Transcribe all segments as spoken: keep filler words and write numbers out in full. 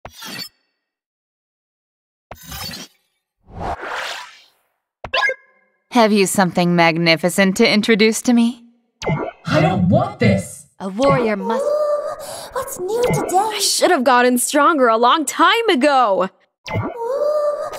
Have you something magnificent to introduce to me? I don't want this! A warrior must... Ooh, what's new today? I should have gotten stronger a long time ago! Ooh,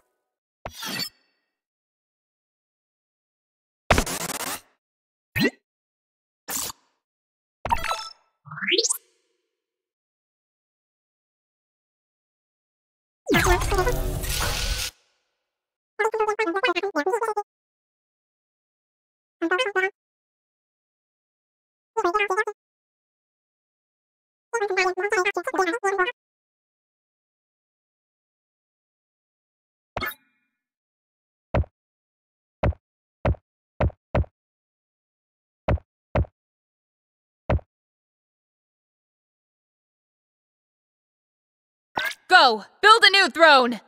Go! Build a new throne!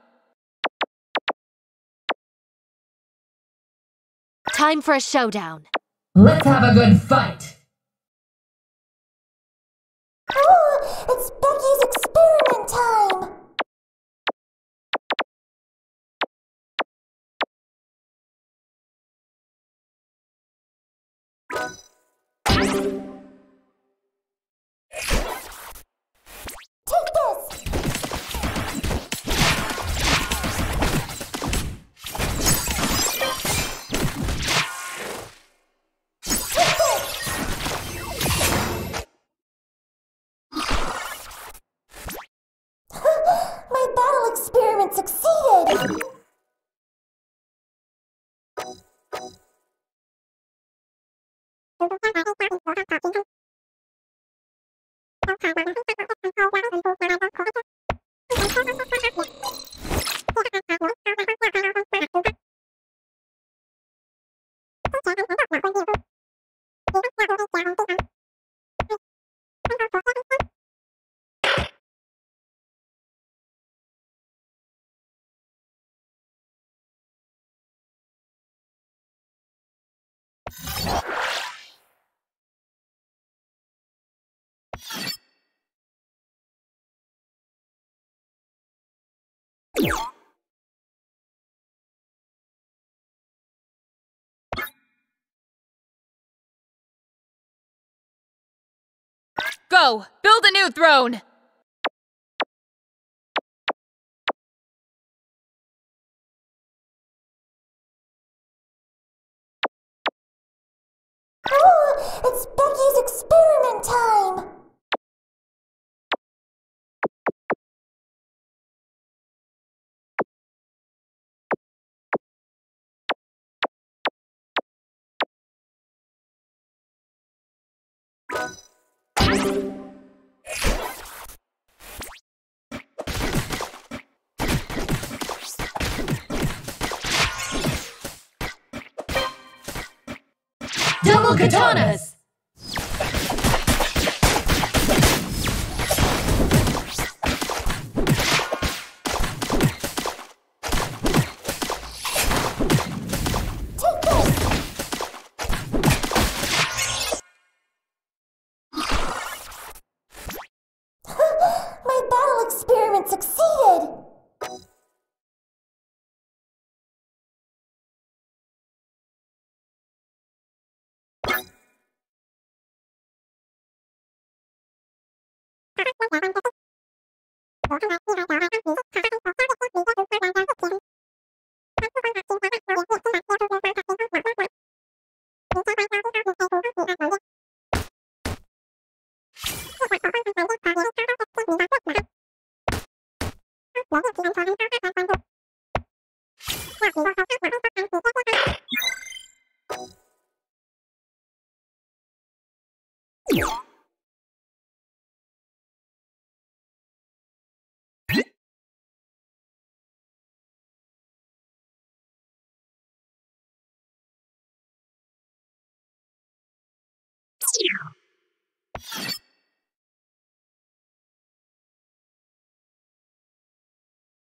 Time for a showdown. Let's have a good fight! ooh, it's Becky's experiment time! Take this! Take this! My battle experiment succeeded! Go! Build a new throne! Ooh, it's Becky's experiment time! Double katanas! Take this! My battle experiment succeeded! Yeah.